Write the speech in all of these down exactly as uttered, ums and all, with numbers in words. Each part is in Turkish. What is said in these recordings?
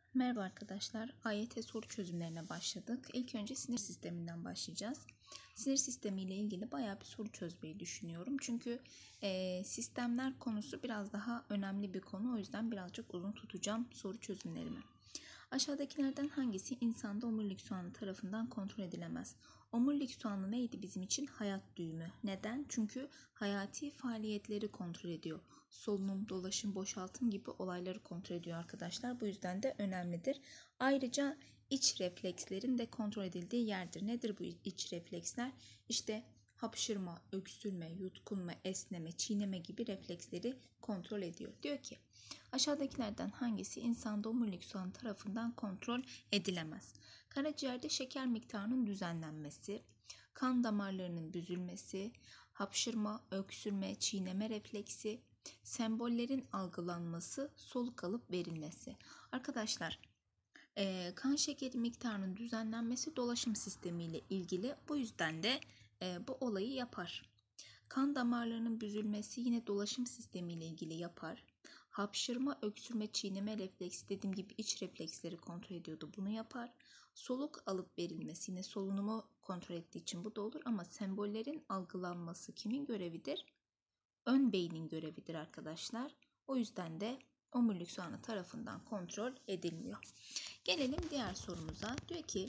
Merhaba arkadaşlar, A Y T soru çözümlerine başladık. İlk önce sinir sisteminden başlayacağız. Sinir sistemi ile ilgili bayağı bir soru çözmeyi düşünüyorum. Çünkü e, sistemler konusu biraz daha önemli bir konu. O yüzden birazcık uzun tutacağım soru çözümlerimi. Aşağıdakilerden hangisi insanda omurilik soğanı tarafından kontrol edilemez? Omurilik soğanı neydi bizim için? Hayat düğümü. Neden? Çünkü hayati faaliyetleri kontrol ediyor. Solunum, dolaşım, boşaltım gibi olayları kontrol ediyor arkadaşlar. Bu yüzden de önemlidir. Ayrıca iç reflekslerin de kontrol edildiği yerdir. Nedir bu iç refleksler? İşte hapşırma, öksürme, yutkunma, esneme, çiğneme gibi refleksleri kontrol ediyor. Diyor ki aşağıdakilerden hangisi insanda omurilik soğanı tarafından kontrol edilemez? Karaciğerde şeker miktarının düzenlenmesi, kan damarlarının büzülmesi, hapşırma, öksürme, çiğneme refleksi, sembollerin algılanması, soluk alıp verilmesi. Arkadaşlar, e, kan şekeri miktarının düzenlenmesi dolaşım sistemi ile ilgili. Bu yüzden de e, bu olayı yapar. Kan damarlarının büzülmesi yine dolaşım sistemi ile ilgili yapar. Hapşırma, öksürme, çiğneme refleksi dediğim gibi iç refleksleri kontrol ediyordu. Bunu yapar. Soluk alıp verilmesi yine solunumu kontrol ettiği için bu da olur ama sembollerin algılanması kimin görevidir? Ön beynin görevidir arkadaşlar. O yüzden de omurilik soğanı tarafından kontrol edilmiyor. Gelelim diğer sorumuza. Diyor ki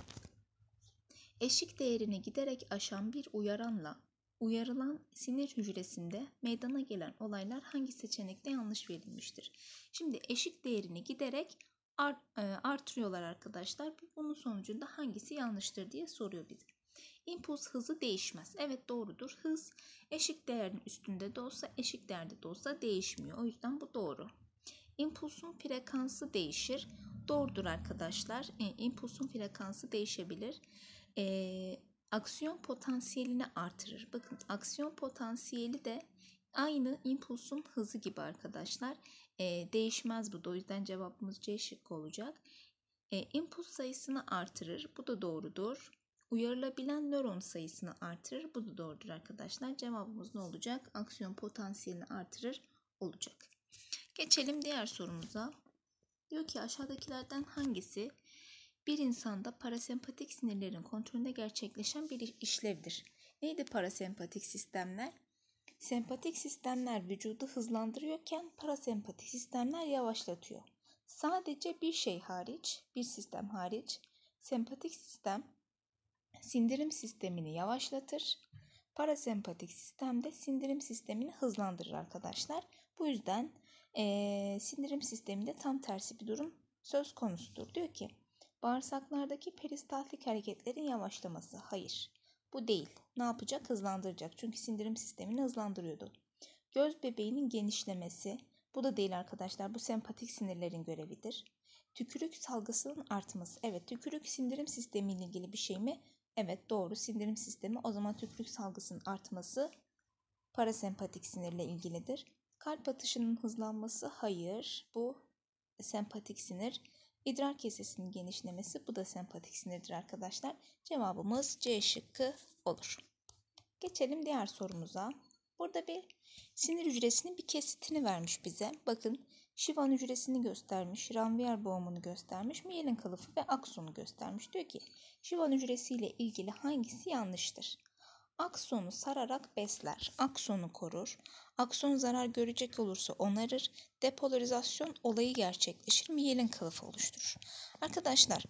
eşik değerini giderek aşan bir uyaranla uyarılan sinir hücresinde meydana gelen olaylar hangi seçenekte yanlış verilmiştir? Şimdi eşik değerini giderek artırıyorlar arkadaşlar. Bunun sonucunda hangisi yanlıştır diye soruyor bize. İmpuls hızı değişmez. Evet, doğrudur. Hız eşik değerin üstünde de olsa eşik değerde de olsa değişmiyor. O yüzden bu doğru. İmpulsun frekansı değişir. Doğrudur arkadaşlar. E, impulsun frekansı değişebilir. E, aksiyon potansiyelini artırır. Bakın, aksiyon potansiyeli de aynı impulsun hızı gibi arkadaşlar. E, değişmez bu da. O yüzden cevabımız C şıkkı olacak. E, impuls sayısını artırır. Bu da doğrudur. Uyarılabilen nöron sayısını artırır. Bu da doğrudur arkadaşlar. Cevabımız ne olacak? Aksiyon potansiyelini artırır olacak. Geçelim diğer sorumuza. Diyor ki aşağıdakilerden hangisi bir insanda parasempatik sinirlerin kontrolünde gerçekleşen bir işlevdir? Neydi parasempatik sistemler? Sempatik sistemler vücudu hızlandırıyorken parasempatik sistemler yavaşlatıyor. Sadece bir şey hariç, bir sistem hariç, sempatik sistem sindirim sistemini yavaşlatır. Parasempatik sistem de sindirim sistemini hızlandırır arkadaşlar. Bu yüzden ee, sindirim sisteminde tam tersi bir durum söz konusudur. Diyor ki bağırsaklardaki peristaltik hareketlerin yavaşlaması. Hayır, bu değil. Ne yapacak? Hızlandıracak. Çünkü sindirim sistemini hızlandırıyordu. Göz bebeğinin genişlemesi. Bu da değil arkadaşlar. Bu sempatik sinirlerin görevidir. Tükürük salgısının artması. Evet, tükürük sindirim sistemi ile ilgili bir şey mi? Evet, doğru. Sindirim sistemi. O zaman tükürük salgısının artması parasempatik sinirle ilgilidir. Kalp atışının hızlanması. Hayır. Bu sempatik sinir. İdrar kesesinin genişlemesi. Bu da sempatik sinirdir arkadaşlar. Cevabımız C şıkkı olur. Geçelim diğer sorumuza. Burada bir sinir hücresinin bir kesitini vermiş bize. Bakın, Schwann hücresini göstermiş, Ranvier boğumunu göstermiş, miyelin kılıfı ve aksonu göstermiş. Diyor ki Schwann hücresiyle ilgili hangisi yanlıştır? Aksonu sararak besler, aksonu korur, akson zarar görecek olursa onarır, depolarizasyon olayı gerçekleşir, miyelin kılıfı oluşturur. Arkadaşlar,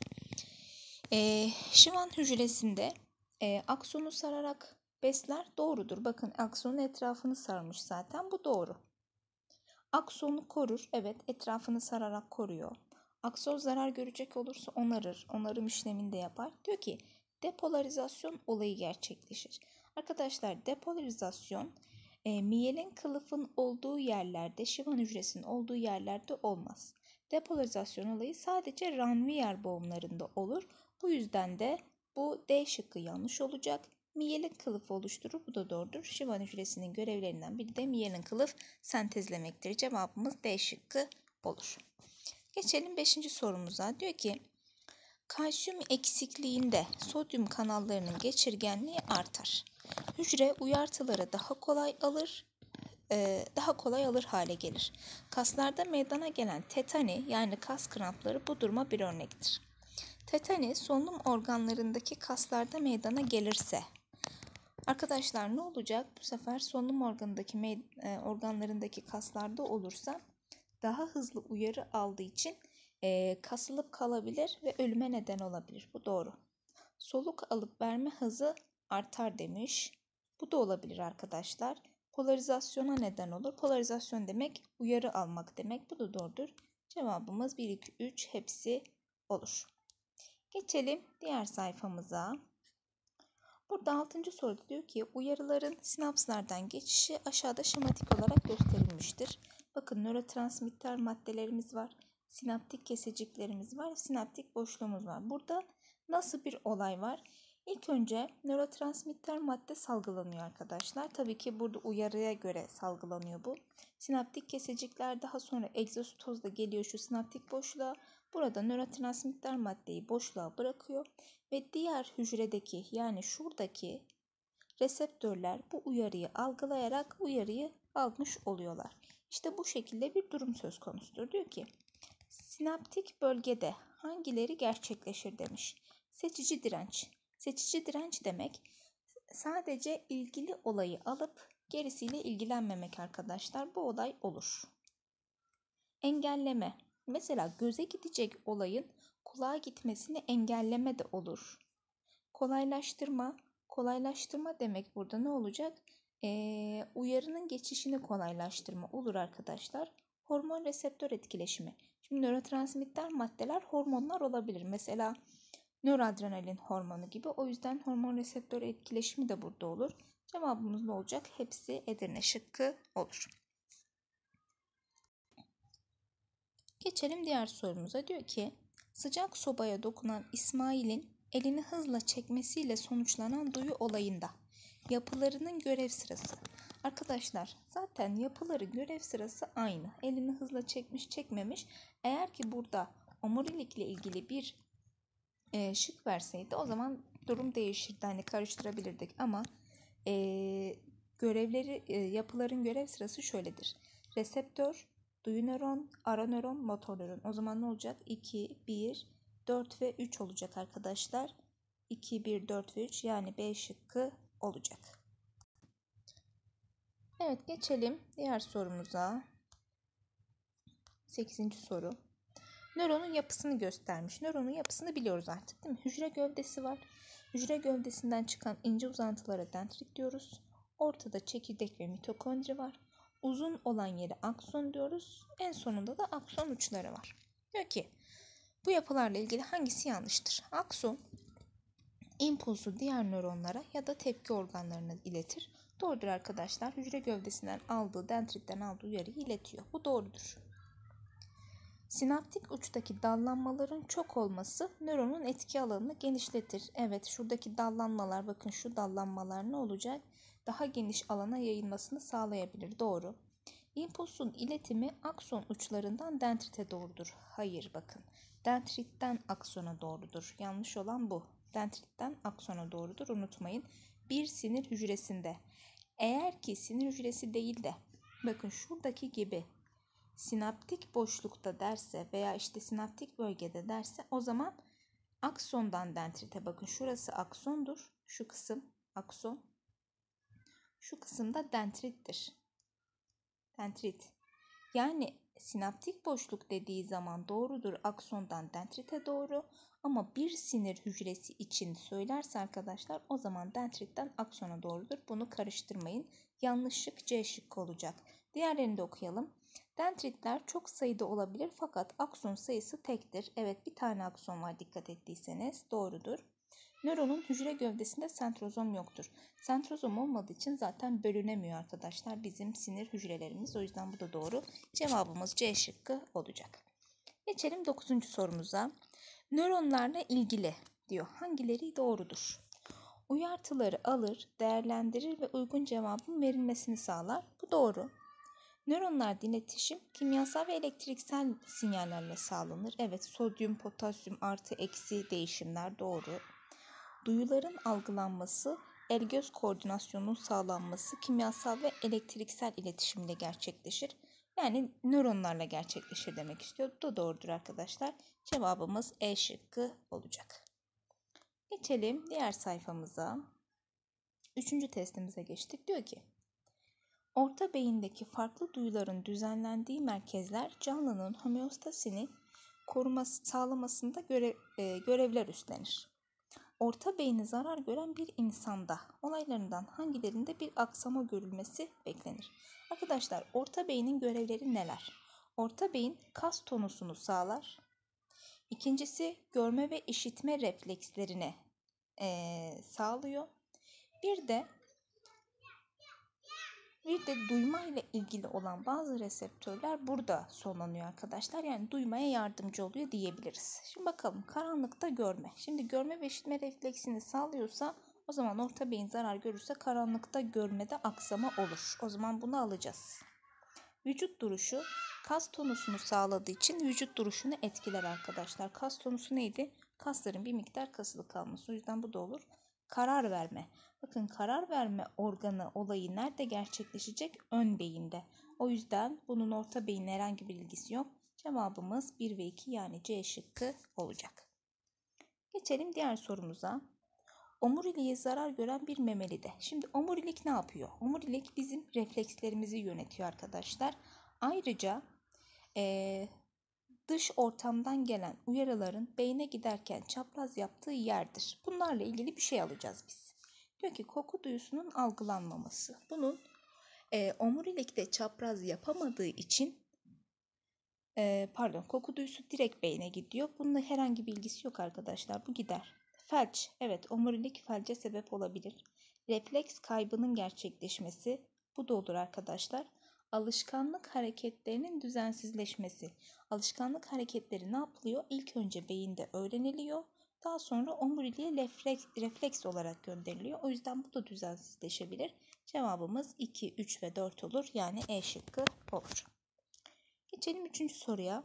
e, Schwann hücresinde e, aksonu sararak besler doğrudur. Bakın, aksonun etrafını sarmış zaten, bu doğru. Aksonu korur, evet, etrafını sararak koruyor. Akson zarar görecek olursa onarır, onarım işlemini de yapar. Diyor ki depolarizasyon olayı gerçekleşir. Arkadaşlar, depolarizasyon e, miyelin kılıfın olduğu yerlerde, Schwann hücresinin olduğu yerlerde olmaz. Depolarizasyon olayı sadece Ranvier boğumlarında olur. Bu yüzden de bu D şıkkı yanlış olacak. Miyelin kılıfı oluşturur. Bu da doğrudur. Schwann hücresinin görevlerinden biri de miyelin kılıf sentezlemektir. Cevabımız D şıkkı olur. Geçelim beşinci sorumuza. Diyor ki kalsiyum eksikliğinde sodyum kanallarının geçirgenliği artar. Hücre uyartıları daha kolay alır. e, daha kolay alır hale gelir. Kaslarda meydana gelen tetani yani kas krampları bu duruma bir örnektir. Tetani solunum organlarındaki kaslarda meydana gelirse, arkadaşlar ne olacak? Bu sefer solunum organındaki e, organlarındaki kaslarda olursa daha hızlı uyarı aldığı için e, kasılıp kalabilir ve ölüme neden olabilir. Bu doğru. Soluk alıp verme hızı artar demiş. Bu da olabilir arkadaşlar. Polarizasyona neden olur. Polarizasyon demek uyarı almak demek. Bu da doğrudur. Cevabımız bir, iki, üç hepsi olur. Geçelim diğer sayfamıza. Burada altıncı soruda diyor ki uyarıların sinapslardan geçişi aşağıda şematik olarak gösterilmiştir. Bakın nörotransmitter maddelerimiz var. Sinaptik keseciklerimiz var. Sinaptik boşluğumuz var. Burada nasıl bir olay var? İlk önce nörotransmitter madde salgılanıyor arkadaşlar. Tabii ki burada uyarıya göre salgılanıyor bu. Sinaptik kesecikler daha sonra egzositozda geliyor şu sinaptik boşluğa. Burada nörotransmitter maddeyi boşluğa bırakıyor ve diğer hücredeki yani şuradaki reseptörler bu uyarıyı algılayarak uyarıyı almış oluyorlar. İşte bu şekilde bir durum söz konusudur. Diyor ki sinaptik bölgede hangileri gerçekleşir demiş. Seçici direnç. Seçici direnç demek sadece ilgili olayı alıp gerisiyle ilgilenmemek arkadaşlar. Bu olay olur. Engelleme. Mesela göze gidecek olayın kulağa gitmesini engelleme de olur. Kolaylaştırma. Kolaylaştırma demek burada ne olacak? Ee, uyarının geçişini kolaylaştırma olur arkadaşlar. Hormon reseptör etkileşimi. Şimdi nörotransmitter maddeler hormonlar olabilir. Mesela nöroadrenalin hormonu gibi. O yüzden hormon reseptör etkileşimi de burada olur. Cevabımız ne olacak? Hepsi Edirne şıkkı olur. Geçelim diğer sorumuza. Diyor ki sıcak sobaya dokunan İsmail'in elini hızla çekmesiyle sonuçlanan duyu olayında yapılarının görev sırası. Arkadaşlar zaten yapıların görev sırası aynı. Elini hızla çekmiş çekmemiş. Eğer ki burada omurilikle ilgili bir e, şık verseydi o zaman durum değişirdi. Hani karıştırabilirdik ama e, görevleri e, yapıların görev sırası şöyledir. Reseptör, duyu nöron, ara nöron, motor nöron. O zaman ne olacak? iki, bir, dört ve üç olacak arkadaşlar. iki, bir, dört ve üç yani B şıkkı olacak. Evet geçelim diğer sorumuza. sekizinci soru. Nöronun yapısını göstermiş. Nöronun yapısını biliyoruz artık değil mi? Hücre gövdesi var. Hücre gövdesinden çıkan ince uzantılara dendrit diyoruz. Ortada çekirdek ve mitokondri var. Uzun olan yere akson diyoruz. En sonunda da akson uçları var. Diyor ki bu yapılarla ilgili hangisi yanlıştır? Akson impulsu diğer nöronlara ya da tepki organlarına iletir. Doğrudur arkadaşlar. Hücre gövdesinden aldığı, dendritten aldığı uyarıyı iletiyor. Bu doğrudur. Sinaptik uçtaki dallanmaların çok olması nöronun etki alanını genişletir. Evet şuradaki dallanmalar bakın şu dallanmalar ne olacak? Daha geniş alana yayılmasını sağlayabilir. Doğru. İmpulsun iletimi akson uçlarından dendrite doğrudur. Hayır bakın. Dendritten aksona doğrudur. Yanlış olan bu. Dendritten aksona doğrudur. Unutmayın. Bir sinir hücresinde eğer ki sinir hücresi değil de bakın şuradaki gibi sinaptik boşlukta derse veya işte sinaptik bölgede derse o zaman aksondan dendrite bakın şurası aksondur. Şu kısım akson. Şu kısımda dendrittir. Dendrit. Yani sinaptik boşluk dediği zaman doğrudur aksondan dendrite doğru ama bir sinir hücresi için söylerse arkadaşlar o zaman dendritten aksona doğrudur. Bunu karıştırmayın. Yanlış şık C şıkkı olacak. Diğerlerini de okuyalım. Dendritler çok sayıda olabilir fakat akson sayısı tektir. Evet bir tane akson var dikkat ettiyseniz doğrudur. Nöronun hücre gövdesinde sentrozom yoktur. Sentrozom olmadığı için zaten bölünemiyor arkadaşlar bizim sinir hücrelerimiz. O yüzden bu da doğru. Cevabımız C şıkkı olacak. Geçelim dokuzuncu sorumuza. Nöronlarla ilgili diyor. Hangileri doğrudur? Uyartıları alır, değerlendirir ve uygun cevabın verilmesini sağlar. Bu doğru. Nöronlarda iletişim kimyasal ve elektriksel sinyallerle sağlanır. Evet sodyum, potasyum artı eksi değişimler doğru. Duyuların algılanması el-göz koordinasyonunun sağlanması kimyasal ve elektriksel iletişimle gerçekleşir. Yani nöronlarla gerçekleşir demek istiyor. Bu da doğrudur arkadaşlar. Cevabımız E şıkkı olacak. Geçelim diğer sayfamıza. Üçüncü testimize geçtik. Diyor ki, orta beyindeki farklı duyuların düzenlendiği merkezler canlının homeostasini koruması, sağlamasında görev, e, görevler üstlenir. Orta beyni zarar gören bir insanda olaylarından hangilerinde bir aksama görülmesi beklenir? Arkadaşlar, orta beynin görevleri neler? Orta beyin kas tonusunu sağlar. İkincisi, görme ve işitme reflekslerini e, sağlıyor. Bir de Bir de duyma ile ilgili olan bazı reseptörler burada sonlanıyor arkadaşlar. Yani duymaya yardımcı oluyor diyebiliriz. Şimdi bakalım, karanlıkta görme. Şimdi görme ve işitme refleksini sağlıyorsa o zaman orta beyin zarar görürse karanlıkta görmede aksama olur. O zaman bunu alacağız. Vücut duruşu kas tonusunu sağladığı için vücut duruşunu etkiler arkadaşlar. Kas tonusu neydi? Kasların bir miktar kasılı kalması. O yüzden bu da olur. Karar verme. Bakın, karar verme organı olayı nerede gerçekleşecek? Ön beyinde. O yüzden bunun orta beyinle herhangi bir ilgisi yok. Cevabımız bir ve iki, yani C şıkkı olacak. Geçelim diğer sorumuza. Omuriliğe zarar gören bir memelide. Şimdi omurilik ne yapıyor? Omurilik bizim reflekslerimizi yönetiyor arkadaşlar. Ayrıca ee, dış ortamdan gelen uyarıların beyne giderken çapraz yaptığı yerdir. Bunlarla ilgili bir şey alacağız biz. Diyor ki koku duyusunun algılanmaması. Bunun e, omurilikte çapraz yapamadığı için e, pardon koku duyusu direkt beyne gidiyor. Bununla herhangi bir ilgisi yok arkadaşlar. Bu gider. Felç. Evet, omurilik felce sebep olabilir. Refleks kaybının gerçekleşmesi. Bu da olur arkadaşlar. Alışkanlık hareketlerinin düzensizleşmesi. Alışkanlık hareketleri ne yapılıyor? İlk önce beyinde öğreniliyor. Daha sonra omuriliğe refleks, refleks olarak gönderiliyor. O yüzden bu da düzensizleşebilir. Cevabımız iki, üç ve dört olur. Yani E şıkkı olur. Geçelim üçüncü soruya.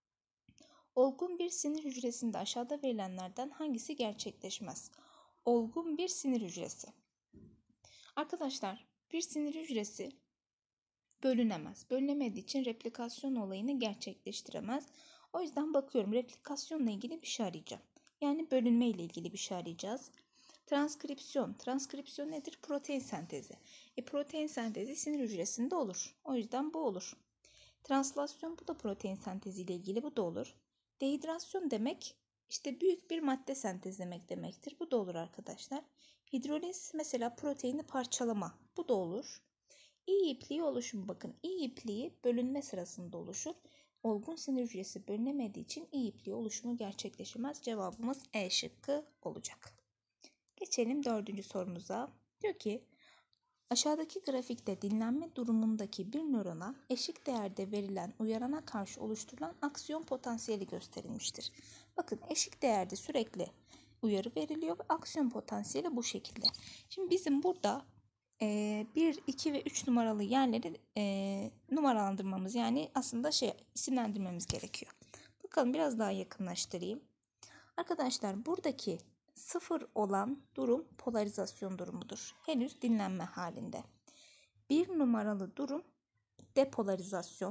Olgun bir sinir hücresinde aşağıda verilenlerden hangisi gerçekleşmez? Olgun bir sinir hücresi. Arkadaşlar, bir sinir hücresi bölünemez. Bölünemediği için replikasyon olayını gerçekleştiremez. O yüzden bakıyorum, replikasyonla ilgili bir şey arayacağım. Yani bölünme ile ilgili bir şey arayacağız. Transkripsiyon. Transkripsiyon nedir? Protein sentezi. E, protein sentezi sinir hücresinde olur. O yüzden bu olur. Translasyon, bu da protein sentezi ile ilgili, bu da olur. Dehidrasyon demek işte büyük bir madde sentezlemek demektir. Bu da olur arkadaşlar. Hidroliz mesela proteini parçalama. Bu da olur. İ ipliği oluşumu, bakın İ ipliği bölünme sırasında oluşur. Olgun sinir hücresi bölünemediği için İ ipliği oluşumu gerçekleşmez. Cevabımız E şıkkı olacak. Geçelim dördüncü sorumuza. Diyor ki aşağıdaki grafikte dinlenme durumundaki bir nörona eşik değerde verilen uyarana karşı oluşturulan aksiyon potansiyeli gösterilmiştir. Bakın, eşik değerde sürekli uyarı veriliyor ve aksiyon potansiyeli bu şekilde. Şimdi bizim burada bir, iki ve üç numaralı yerleri e, numaralandırmamız, yani aslında şey isimlendirmemiz gerekiyor. Bakalım, biraz daha yakınlaştırayım. Arkadaşlar, buradaki sıfır olan durum polarizasyon durumudur. Henüz dinlenme halinde. bir numaralı durum depolarizasyon.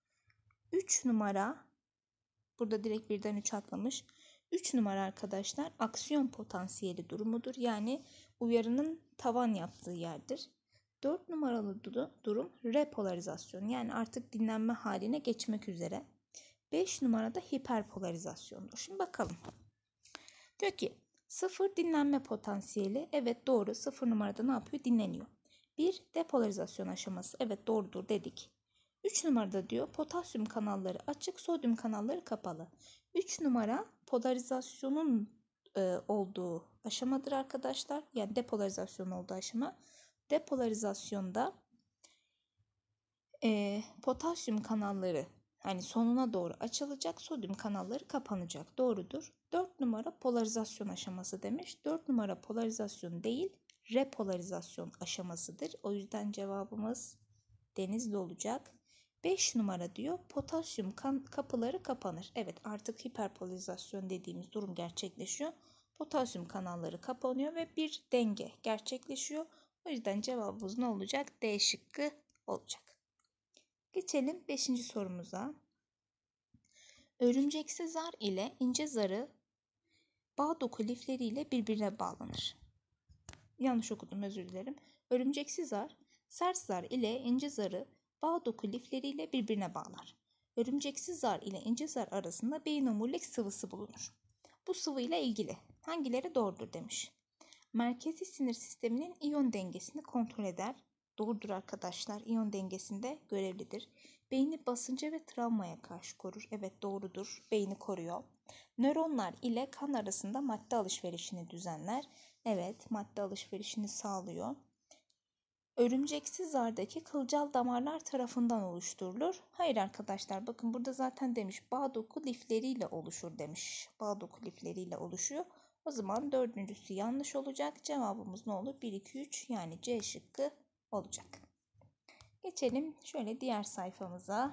üç numara, burada direkt birden üç atlamış. üç numara arkadaşlar aksiyon potansiyeli durumudur. Yani uyarının tavan yaptığı yerdir. dört numaralı durum repolarizasyon. Yani artık dinlenme haline geçmek üzere. beş numarada hiperpolarizasyondur. Şimdi bakalım. Diyor ki sıfır dinlenme potansiyeli. Evet, doğru. sıfır numarada ne yapıyor? Dinleniyor. bir depolarizasyon aşaması. Evet, doğrudur dedik. üç numarada diyor potasyum kanalları açık, sodyum kanalları kapalı. üç numara polarizasyonun e, olduğu aşamadır arkadaşlar. Yani depolarizasyon olduğu aşama. Depolarizasyonda e, potasyum kanalları hani sonuna doğru açılacak, sodyum kanalları kapanacak. Doğrudur. dört numara polarizasyon aşaması demiş. dört numara polarizasyon değil, repolarizasyon aşamasıdır. O yüzden cevabımız Denizli olacak. beş numara diyor potasyum kan kapıları kapanır. Evet, artık hiperpolarizasyon dediğimiz durum gerçekleşiyor. Potasyum kanalları kapanıyor ve bir denge gerçekleşiyor. O yüzden cevabımız ne olacak? D şıkkı olacak. Geçelim beşinci sorumuza. Örümceksi zar ile ince zarı bağ doku lifleriyle birbirine bağlanır. Yanlış okudum, özür dilerim. Örümceksi zar, sert zar ile ince zarı bağ doku lifleriyle birbirine bağlar. Örümceksi zar ile ince zar arasında beyin omurilik sıvısı bulunur. Bu sıvı ile ilgili hangileri doğrudur demiş. Merkezi sinir sisteminin iyon dengesini kontrol eder. Doğrudur arkadaşlar. İyon dengesinde görevlidir. Beyni basınca ve travmaya karşı korur. Evet, doğrudur. Beyni koruyor. Nöronlar ile kan arasında madde alışverişini düzenler. Evet, madde alışverişini sağlıyor. Örümceksi zardaki kılcal damarlar tarafından oluşturulur. Hayır arkadaşlar, bakın burada zaten demiş bağ doku lifleriyle oluşur demiş. Bağ doku lifleriyle oluşuyor. O zaman dördüncüsü yanlış olacak. Cevabımız ne olur? bir, iki, üç, yani C şıkkı olacak. Geçelim şöyle diğer sayfamıza.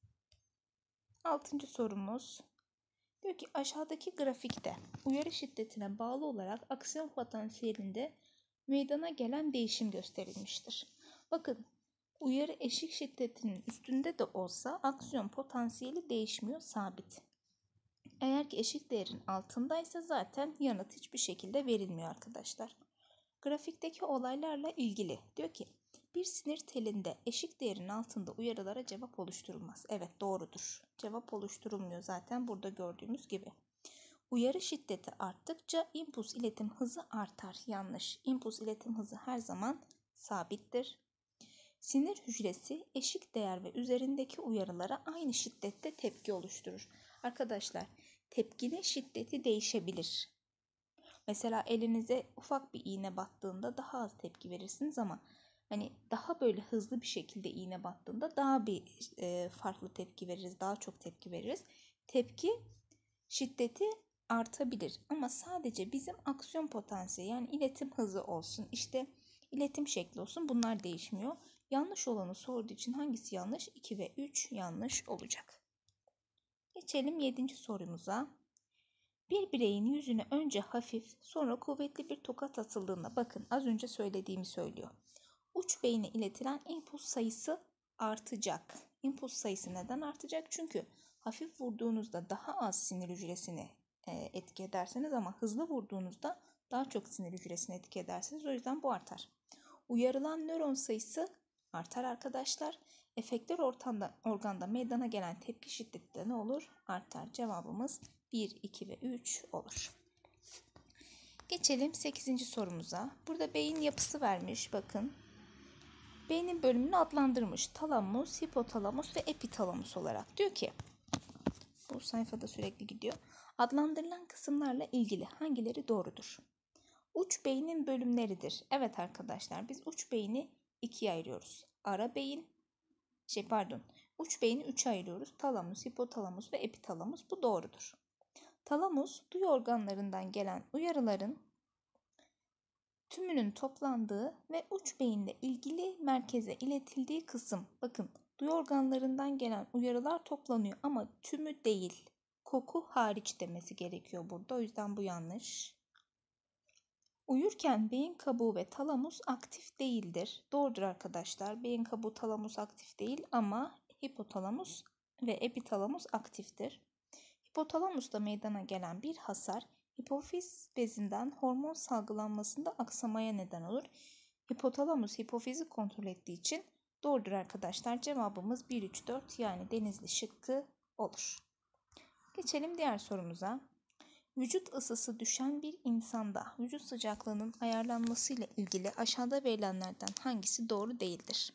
Altıncı sorumuz. Diyor ki aşağıdaki grafikte uyarı şiddetine bağlı olarak aksiyon potansiyelinde meydana gelen değişim gösterilmiştir. Bakın, uyarı eşik şiddetinin üstünde de olsa aksiyon potansiyeli değişmiyor, sabit. Eğer ki eşik değerin altındaysa zaten yanıt hiçbir şekilde verilmiyor arkadaşlar. Grafikteki olaylarla ilgili diyor ki bir sinir telinde eşik değerin altında uyarılara cevap oluşturulmaz. Evet, doğrudur. Cevap oluşturulmuyor zaten burada gördüğümüz gibi. Uyarı şiddeti arttıkça impuls iletim hızı artar. Yanlış. İmpuls iletim hızı her zaman sabittir. Sinir hücresi eşik değer ve üzerindeki uyarılara aynı şiddette tepki oluşturur. Arkadaşlar, tepkinin şiddeti değişebilir. Mesela elinize ufak bir iğne battığında daha az tepki verirsiniz ama hani daha böyle hızlı bir şekilde iğne battığında daha bir e, farklı tepki veririz, daha çok tepki veririz. Tepki şiddeti artabilir ama sadece bizim aksiyon potansiyeli, yani iletim hızı olsun, işte iletim şekli olsun, bunlar değişmiyor. Yanlış olanı sorduğu için hangisi yanlış? iki ve üç yanlış olacak. Geçelim yedinci sorumuza. Bir bireyin yüzüne önce hafif, sonra kuvvetli bir tokat atıldığında, bakın az önce söylediğimi söylüyor. Uç beyine iletilen impuls sayısı artacak. İmpuls sayısı neden artacak? Çünkü hafif vurduğunuzda daha az sinir hücresini etki ederseniz ama hızlı vurduğunuzda daha çok sinir hücresini etki edersiniz. O yüzden bu artar. Uyarılan nöron sayısı artar arkadaşlar. Efektör ortamda, organda meydana gelen tepki şiddeti de ne olur? Artar. Cevabımız bir, iki ve üç olur. Geçelim sekizinci sorumuza. Burada beyin yapısı vermiş. Bakın. Beynin bölümünü adlandırmış. Talamus, hipotalamus ve epitalamus olarak. Diyor ki, bu sayfada sürekli gidiyor. Adlandırılan kısımlarla ilgili hangileri doğrudur? Uç beynin bölümleridir. Evet arkadaşlar, biz uç beyni ikiye ayırıyoruz. Ara beyin, şey pardon, uç beyni üçe ayırıyoruz. Talamus, hipotalamus ve epitalamus. Bu doğrudur. Talamus, duyu organlarından gelen uyarıların tümünün toplandığı ve uç beyinle ilgili merkeze iletildiği kısım. Bakın, duyu organlarından gelen uyarılar toplanıyor ama tümü değil. Koku hariç demesi gerekiyor burada. O yüzden bu yanlış. Uyurken beyin kabuğu ve talamus aktif değildir. Doğrudur arkadaşlar. Beyin kabuğu, talamus aktif değil ama hipotalamus ve epitalamus aktiftir. Hipotalamusta meydana gelen bir hasar hipofiz bezinden hormon salgılanmasında aksamaya neden olur. Hipotalamus hipofizi kontrol ettiği için doğrudur arkadaşlar. Cevabımız bir, üç, dört, yani Denizli şıkkı olur. Geçelim diğer sorumuza. Vücut ısısı düşen bir insanda vücut sıcaklığının ayarlanması ile ilgili aşağıda verilenlerden hangisi doğru değildir?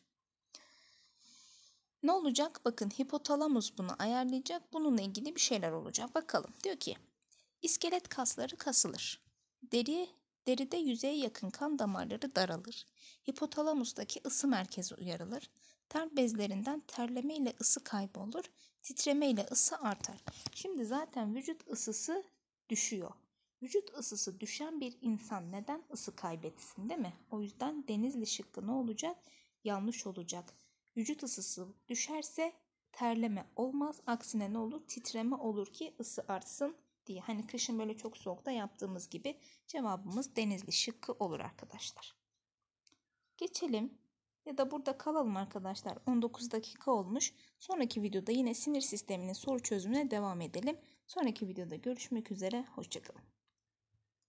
Ne olacak? Bakın, hipotalamus bunu ayarlayacak. Bununla ilgili bir şeyler olacak. Bakalım. Diyor ki iskelet kasları kasılır. Deri, deride yüzeye yakın kan damarları daralır. Hipotalamustaki ısı merkezi uyarılır. Ter bezlerinden terleme ile ısı kaybolur. Titreme ile ısı artar. Şimdi zaten vücut ısısı düşüyor. Vücut ısısı düşen bir insan neden ısı kaybetsin, değil mi? O yüzden Denizli şıkkı ne olacak? Yanlış olacak. Vücut ısısı düşerse terleme olmaz. Aksine ne olur? Titreme olur ki ısı artsın. diye. Hani kışın böyle çok soğukta yaptığımız gibi cevabımız Denizli şıkkı olur arkadaşlar. Geçelim ya da burada kalalım arkadaşlar. on dokuz dakika olmuş. Sonraki videoda yine sinir sisteminin soru çözümüne devam edelim. Sonraki videoda görüşmek üzere. Hoşça kalın.